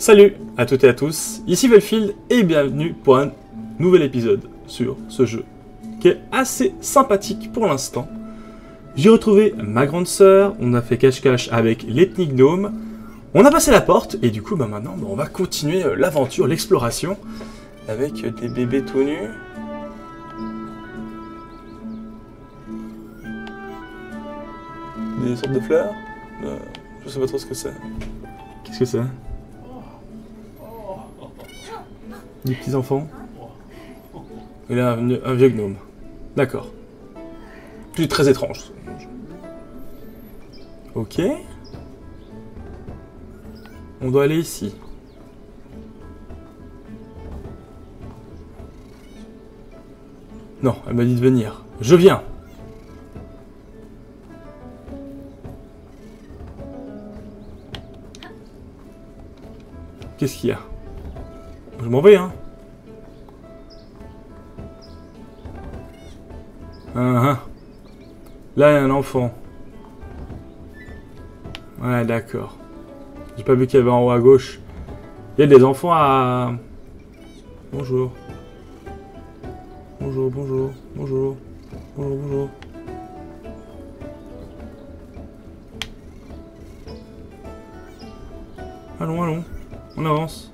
Salut à toutes et à tous, ici Velfield et bienvenue pour un nouvel épisode sur ce jeu qui est assez sympathique pour l'instant. J'ai retrouvé ma grande sœur, on a fait cache-cache avec l'ethnique gnome, on a passé la porte et du coup maintenant on va continuer l'aventure, l'exploration avec des bébés tout nus. Des sortes de fleurs. Je sais pas trop ce que c'est. Qu'est-ce que c'est? Des petits enfants. Et là, un vieux gnome. D'accord. C'est très étrange. Ok. On doit aller ici. Non, elle m'a dit de venir. Je viens. Qu'est-ce qu'il y a? Je m'en vais, hein. Là, il y a un enfant. Ouais, d'accord. J'ai pas vu qu'il y avait en haut à gauche. Il y a des enfants à... Bonjour. Bonjour, bonjour, bonjour. Bonjour, bonjour. Allons, allons. On avance.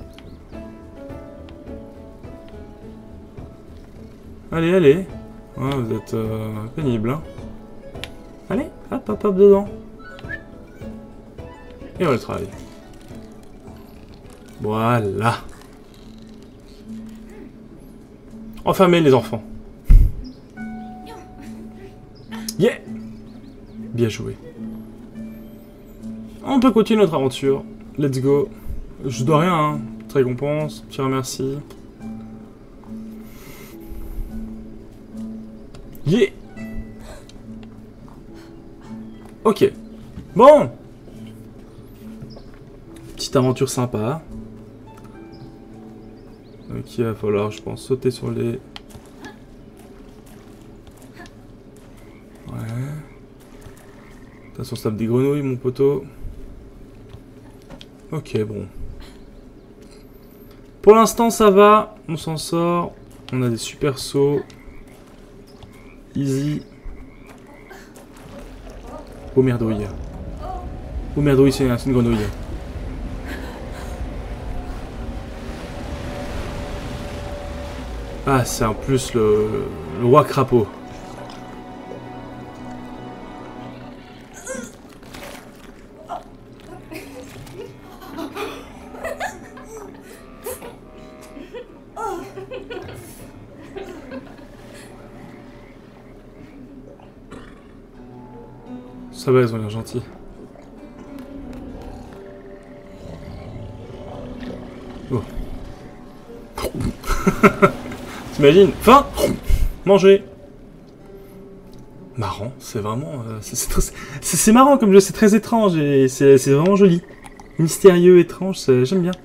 Allez, allez. Ouais, vous êtes pénible, hein. Allez, hop, hop, hop, dedans. Et on le travaille. Voilà. Enfermez les enfants. Yeah. Bien joué. On peut continuer notre aventure. Let's go. Je dois rien, hein. Petite récompense, petit remercie. Yeah. Ok. Bon. Petite aventure sympa. Donc il va falloir, je pense, sauter sur les... Ouais. Attention, on se tape des grenouilles, mon poteau. Ok, bon. Pour l'instant, ça va. On s'en sort. On a des super sauts. Easy. Oh merdouille. Oh merdouille, c'est une grenouille. Ah, c'est en plus le roi crapaud. Ça va, ils ont l'air gentils. Oh. T'imagines? Faim? Manger. Marrant, c'est vraiment... c'est marrant comme jeu, c'est très étrange et c'est vraiment joli. Mystérieux, étrange, j'aime bien.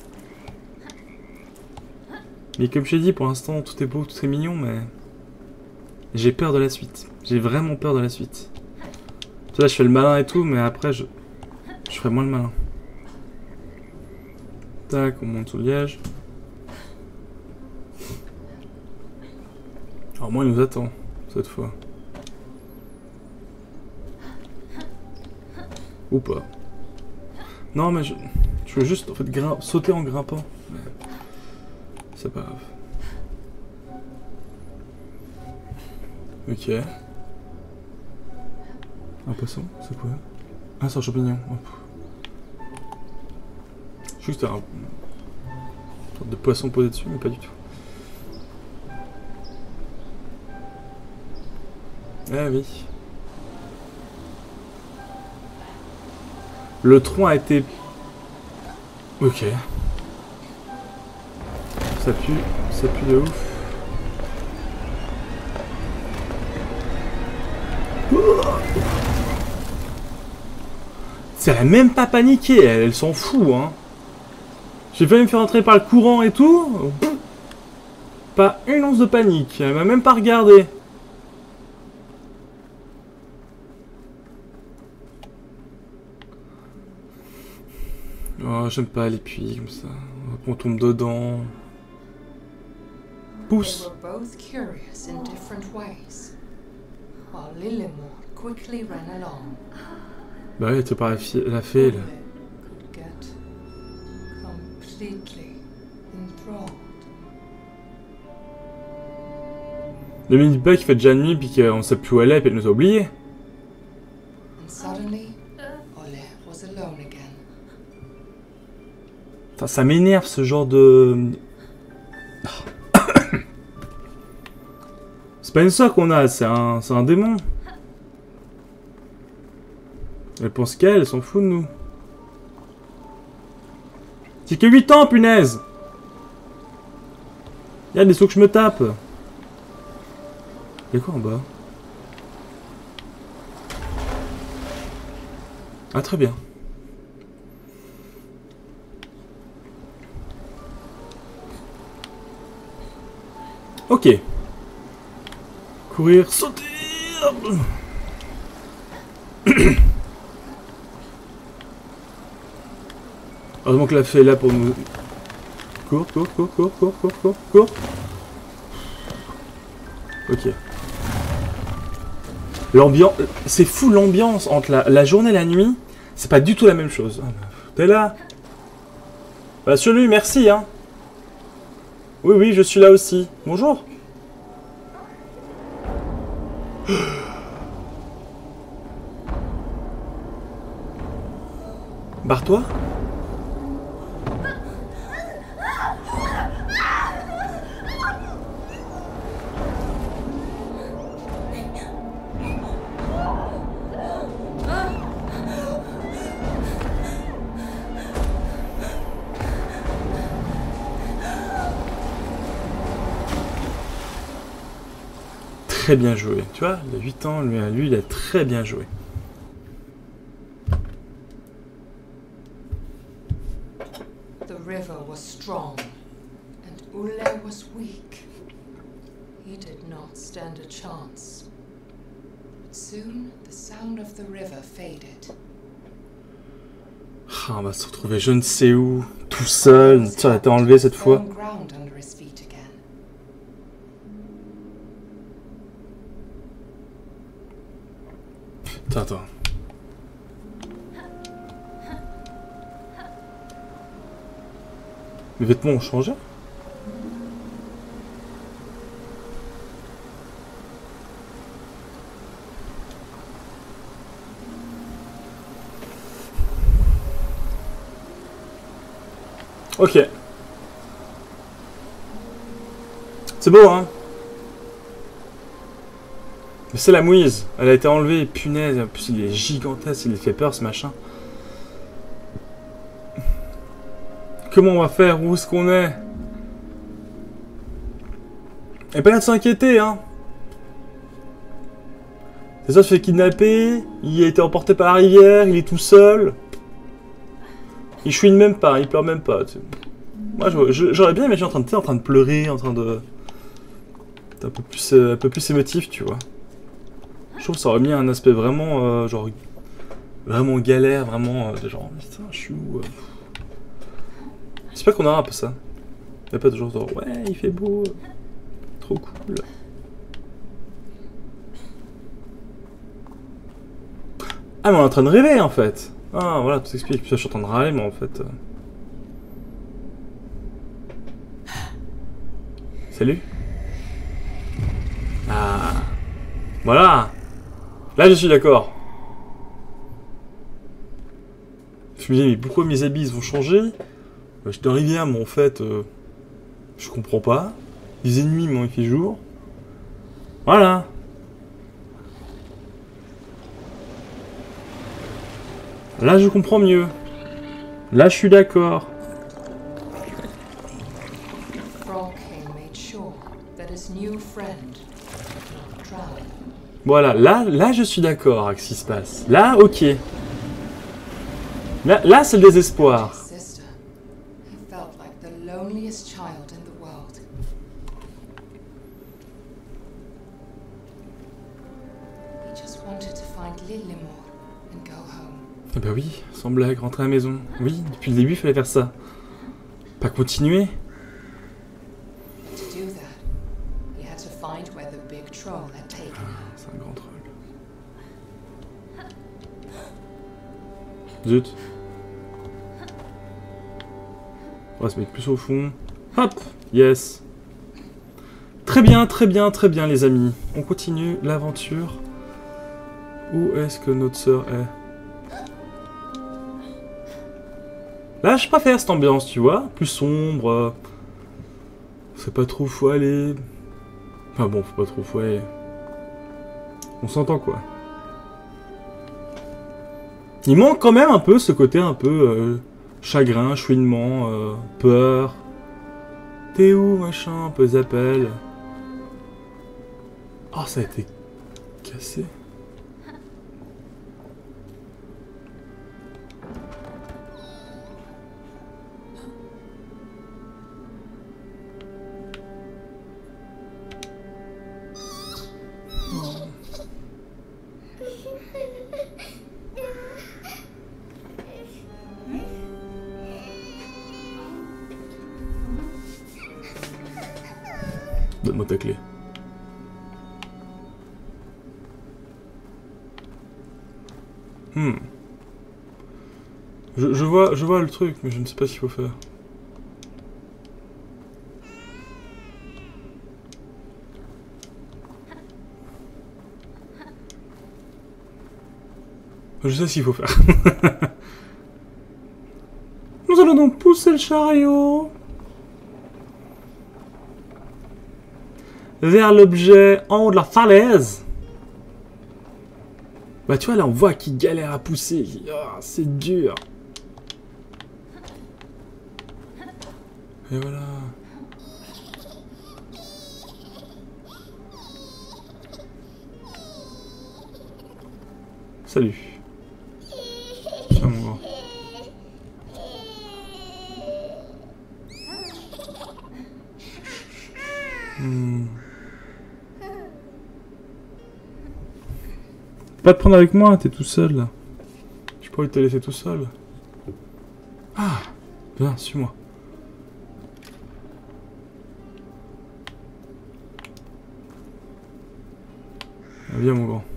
Mais comme je t'ai dit, pour l'instant, tout est beau, tout est mignon, mais... J'ai peur de la suite. J'ai vraiment peur de la suite. Là, je fais le malin et tout, mais après, je ferai moins le malin. Tac, on monte sous le liège. Alors, moi, il nous attend, cette fois. Ou pas. Non, mais je veux juste, en fait, sauter en grimpant. C'est pas grave. Ok. Un poisson, c'est quoi? Ah, c'est un champignon. Oh. Juste un... une sorte de poisson posé dessus, mais pas du tout. Ah oui. Le tronc a été... Ok. Ça pue de ouf. Elle a même pas paniqué, elle s'en fout, hein. J'ai failli me faire entrer par le courant et tout. Pas une once de panique, elle m'a même pas regardé. Oh, j'aime pas les puits comme ça. On tombe dedans. Pousse. They were both curious in different ways, while Lillimore quickly ran along. Bah ouais, t'es pas la fée là. Could get completely enthralled. Le mini-bug qui fait déjà nuit puis qu'on sait plus où elle est puis elle nous a oubliés. And suddenly, Ole was alone again. Ça m'énerve ce genre de... C'est pas une sœur qu'on a, c'est un démon. Elle pense qu'elle, elle s'en fout de nous. C'est que 8 ans, punaise! Y'a des sauts que je me tape. Y'a quoi en bas? Ah, très bien. Ok. Courir, sauter. Heureusement que la fée est là pour nous. Cours, cours, cours, cours, cours, cours, cours, cours. Ok. L'ambiance, c'est fou l'ambiance entre la journée et la nuit. C'est pas du tout la même chose. T'es là? Bah sur lui, merci hein. Oui, oui, je suis là aussi. Bonjour. Barre-toi. Très bien joué. Tu vois, il a 8 ans, lui il a très bien joué. The river was strong, and Ule was weak. He did not stand a chance. But soon, the sound of the river faded. Ah, on va se retrouver je ne sais où, tout seul. Ça a été enlevé cette fois. Firm ground under his feet again. Attends. Mes vêtements ont changé? Ok. C'est beau, hein? Mais c'est la mouise. Elle a été enlevée, punaise. En plus, il est gigantesque, il fait peur, ce machin. Comment on va faire? Où est-ce qu'on est? Et pas là de s'inquiéter, hein. C'est ça, se fait kidnapper. Il a été emporté par la rivière. Il est tout seul. Il chouine même pas, il pleure même pas. Tu sais. Moi, j'aurais bien imaginé en train de pleurer, en train de... un peu plus émotif, tu vois. Je trouve que ça aurait mis un aspect vraiment, genre... Vraiment galère, vraiment... genre, putain, je suis où J'espère qu'on aura un peu ça. Il n'y a pas toujours genre, ouais, il fait beau. Trop cool. Ah, mais on est en train de rêver, en fait. Ah, voilà, tout s'explique. Puis je suis en train de râler, mais en fait... Salut. Ah. Voilà. Là, je suis d'accord. Je me disais, mais pourquoi mes habits vont changer? J'étais en rivière, mais en fait... je comprends pas. Il faisait nuit, mais il fait jour. Voilà. Là, je comprends mieux. Là, je suis d'accord. Voilà, là, je suis d'accord avec ce qui se passe. Là, ok. Là, c'est le désespoir. Eh ben oui, sans blague, rentrer à la maison. Oui, depuis le début, il fallait faire ça. Pas continuer. To do that, he had to find where the big troll had taken her. C'est un grand troll. Zut. On va se mettre plus au fond. Hop, yes. Très bien, très bien, très bien les amis. On continue l'aventure. Où est-ce que notre sœur est? Là, je préfère cette ambiance, tu vois. Plus sombre. C'est pas trop faut aller. Enfin bon, faut pas trop faut aller. On s'entend quoi. Il manque quand même un peu ce côté un peu chagrin, chouinement, peur. T'es où, machin, un peu zappel. Oh, ça a été cassé. Donne-moi ta clé. Je vois le truc, mais je ne sais pas ce qu'il faut faire. Je sais ce qu'il faut faire. Nous allons donc pousser le chariot vers l'objet en haut de la falaise. Bah tu vois là on voit qu'il galère à pousser. Oh, c'est dur. Et voilà. Salut. Tiens mon grand. Pas te prendre avec moi, t'es tout seul là. Je pourrais te laisser tout seul. Ah, viens, suis-moi. Ah, viens mon grand.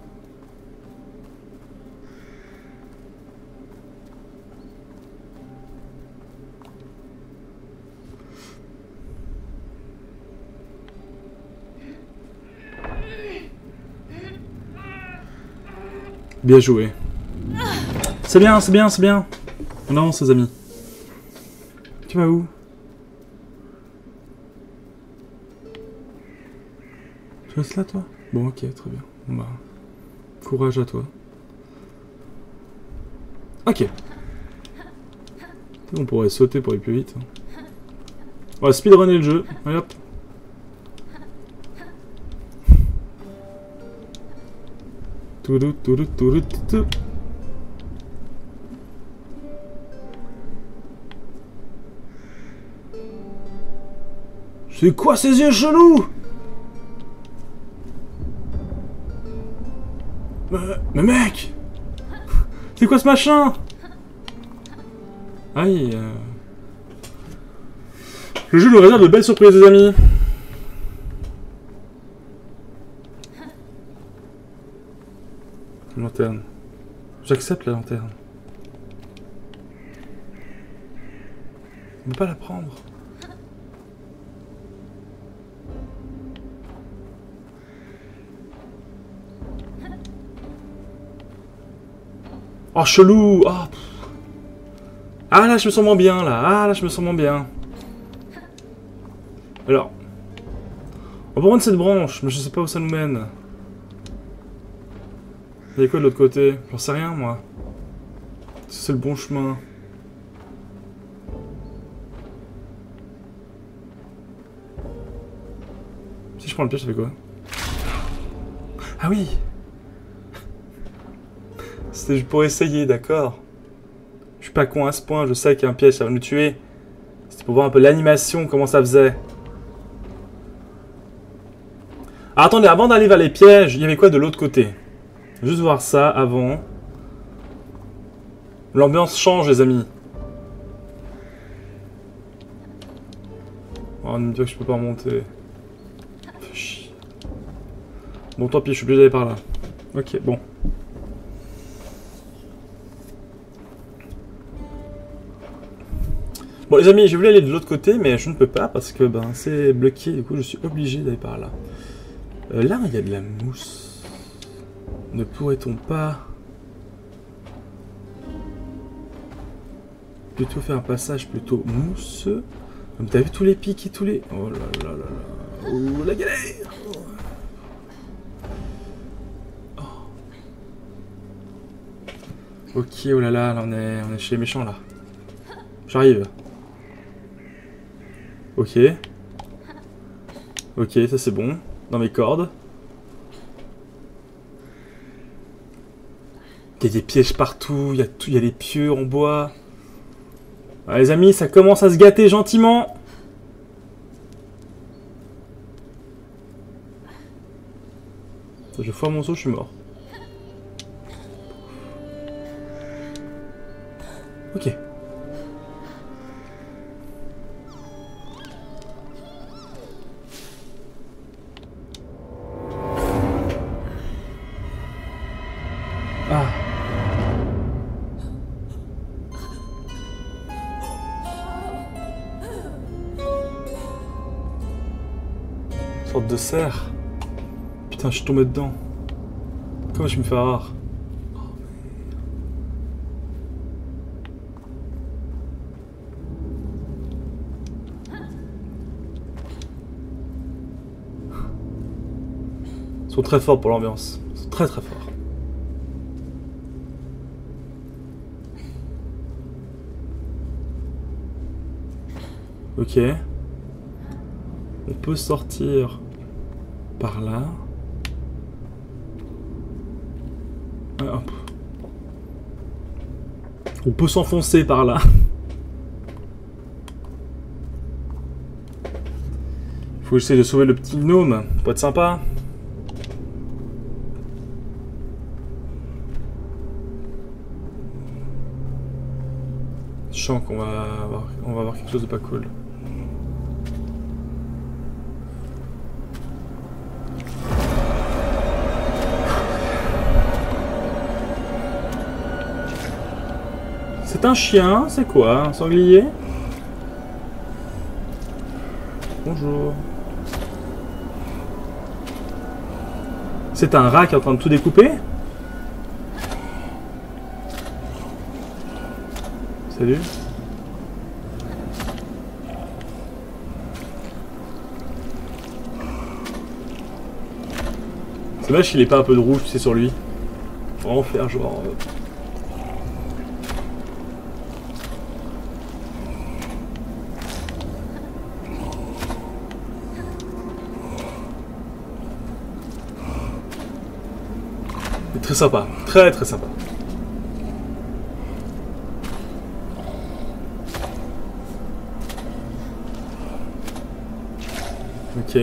Bien joué. C'est bien, c'est bien, c'est bien. On avance, les amis. Tu vas où? Tu restes là, toi? Bon, ok, très bien. Bon, bah, courage à toi. Ok. On pourrait sauter pour aller plus vite. On va speedrunner le jeu. Allez hop. C'est quoi ces yeux chelous? Mais mec! C'est quoi ce machin? Aïe. Le jeu nous réserve de belles surprises, les amis. Lanterne. J'accepte la lanterne. On ne peut pas la prendre. Oh, chelou! Oh, ah, là, je me sens moins bien, là. Ah, là, je me sens moins bien. Alors. On va prendre cette branche, mais je sais pas où ça nous mène. Il y a quoi de l'autre côté? J'en sais rien, moi. C'est le bon chemin. Si je prends le piège, ça fait quoi? Ah oui! C'était pour essayer, d'accord. Je suis pas con à ce point, je sais qu'il y a un piège, ça va nous tuer. C'était pour voir un peu l'animation, comment ça faisait. Ah, attendez, avant d'aller vers les pièges, il y avait quoi de l'autre côté? Juste voir ça avant. L'ambiance change, les amis. Oh, ne me dis pas que je peux pas remonter. Fais chier. Bon, tant pis, je suis obligé d'aller par là. Ok, bon. Bon les amis, j'ai voulu aller de l'autre côté, mais je ne peux pas parce que ben c'est bloqué, du coup je suis obligé d'aller par là. Là, il y a de la mousse. Ne pourrait-on pas plutôt faire un passage plutôt mousseux? T'as vu tous les pics et tous les... Oh là là là là... Oh la galère! Oh. Ok, oh là là, là on est chez les méchants là. J'arrive. Ok. Ok, ça c'est bon. Dans mes cordes. Il y a des pièges partout, il y a des pieux en bois. Ah, les amis, ça commence à se gâter gentiment. Je foire mon saut, je suis mort. Ok. Ah. Une sorte de cerf. Putain, je suis tombé dedans. Comment je me fais rare? Oh, ils sont très forts pour l'ambiance. Ils sont très très forts. Ok. On peut sortir par là. Hop. On peut s'enfoncer par là. Faut essayer de sauver le petit gnome. Pour être sympa. Je sens qu'on va avoir quelque chose de pas cool. C'est un chien, c'est quoi? Un sanglier? Bonjour. C'est un rat qui est en train de tout découper? Salut. C'est dommage qu'il ait pas un peu de rouge, tu sais, sur lui. Faut vraiment faire genre... Très sympa, très très sympa. Ok.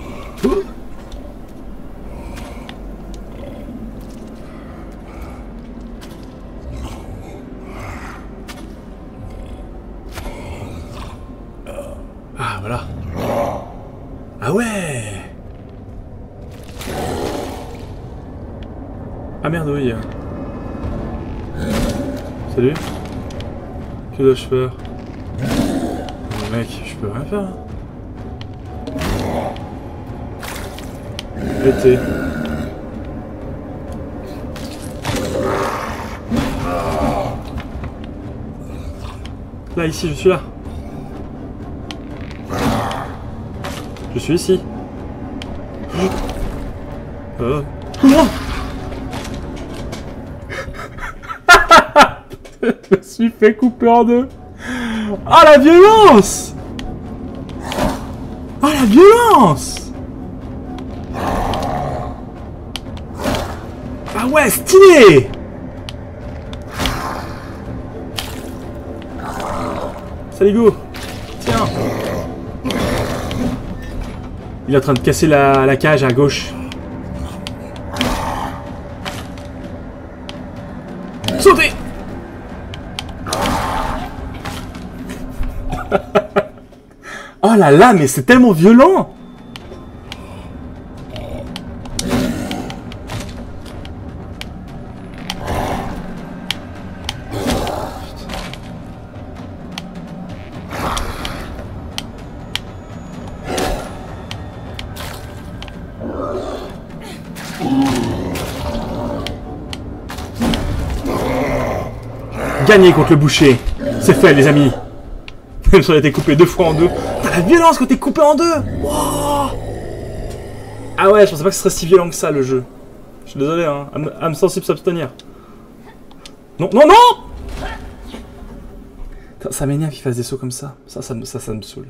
Ah voilà. Ah ouais. Ah merde, oui. Salut. Que dois-je faire? Oh, mec, je peux rien faire. Été. Là, ici, je suis là. Je suis ici. Oh. Je me suis fait couper en deux. Ah la violence! Ah la violence! Ah ouais, stylé! Salut go! Tiens! Il est en train de casser la cage à gauche. Sautez! Oh là là, mais c'est tellement violent! Gagné contre le boucher. C'est fait, les amis. Même si on a été coupé 2 fois en 2. T'as la violence quand t'es coupé en 2. Wow. Ah ouais, je pensais pas que ce serait si violent que ça, le jeu. Je suis désolé, hein. Âme sensible s'abstenir. Non, non, non. Ça m'énerve qu'il fasse des sauts comme ça. Ça me saoule.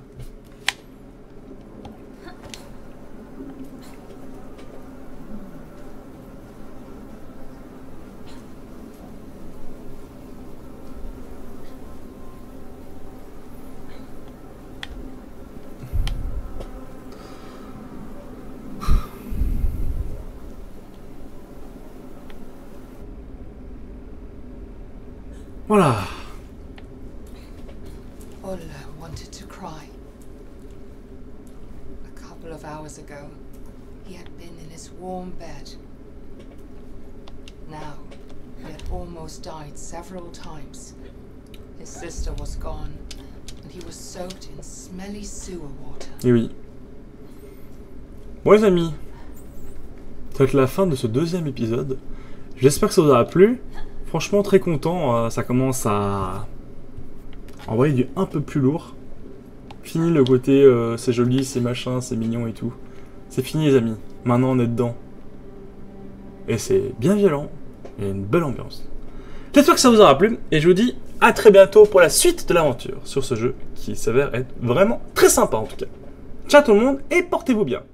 Voilà. Ulla wanted to cry. A couple of hours ago, he had been in his warm bed. Now, he had almost died several times. His sister was gone, and he was soaked in smelly sewer water. Et oui. Bon les amis, ça va être la fin de ce 2e épisode. J'espère que ça vous aura plu. Franchement très content, ça commence à envoyer du un peu plus lourd. Fini le côté c'est joli, c'est machin, c'est mignon et tout. C'est fini les amis, maintenant on est dedans. Et c'est bien violent, et une belle ambiance. J'espère que ça vous aura plu, et je vous dis à très bientôt pour la suite de l'aventure sur ce jeu qui s'avère être vraiment très sympa en tout cas. Ciao tout le monde, et portez-vous bien.